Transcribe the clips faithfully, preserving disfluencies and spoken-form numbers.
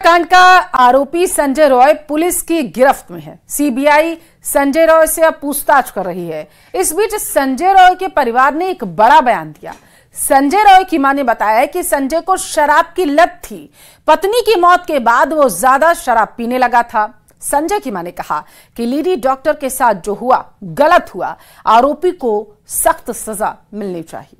कांड का आरोपी संजय रॉय पुलिस की गिरफ्त में है। सीबीआई संजय रॉय से अब पूछताछ कर रही है। इस बीच संजय रॉय के परिवार ने एक बड़ा बयान दिया। संजय रॉय की मां ने बताया कि संजय को शराब की लत थी। पत्नी की मौत के बाद वो ज्यादा शराब पीने लगा था। संजय की मां ने कहा कि लेडी डॉक्टर के साथ जो हुआ गलत हुआ, आरोपी को सख्त सजा मिलनी चाहिए।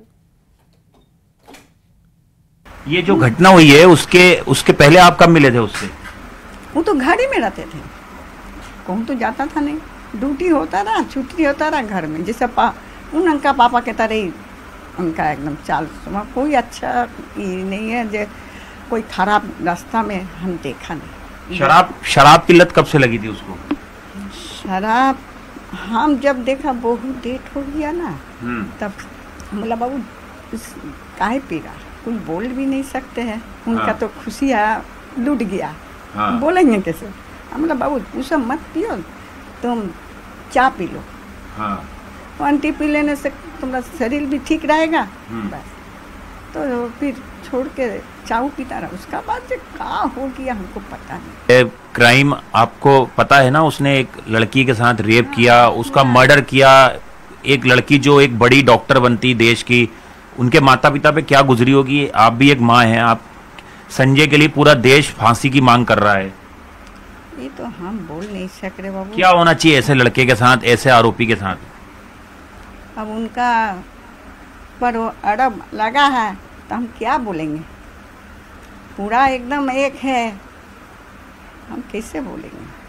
ये जो घटना हुई है उसके उसके पहले आप कब मिले थे उससे? वो तो घर ही में रहते थे, कहूँ तो जाता था नहीं, ड्यूटी होता रहा, छुट्टी होता रहा घर में। जैसे पा उन उनका पापा के तरह ही उनका एकदम चाल स्वभाव कोई अच्छा नहीं है, जो कोई खराब रास्ता में हम देखा नहीं। शराब शराब की लत कब से लगी थी उसको? शराब हम जब देखा बहुत डेट हो गया ना, तब बोला बाबू काहे पी रहा, कुछ बोल भी नहीं सकते हैं। उनका हाँ। तो खुशी है लूट गया, हाँ। बोलेंगे कैसे? हम बाबू तू सब मत पियो, तुम चाय पी लो, हाँ। आंटी पी लेने से तुम्हारा शरीर भी ठीक रहेगा। बस तो फिर छोड़ के चाय पीता रहा। उसका बाद क्या हो गया हमको पता नहीं। क्राइम आपको पता है ना, उसने एक लड़की के साथ रेप हाँ, किया, उसका मर्डर किया। एक लड़की जो एक बड़ी डॉक्टर बनती देश की, उनके माता पिता पे क्या गुजरी होगी। आप भी एक माँ हैं। आप संजय के लिए पूरा देश फांसी की मांग कर रहा है। ये तो हम बोल नहीं सक रहे बाबू। क्या होना चाहिए ऐसे लड़के के साथ, ऐसे आरोपी के साथ? अब उनका पर अड़ब लगा है तो हम क्या बोलेंगे। पूरा एकदम एक है, हम कैसे बोलेंगे।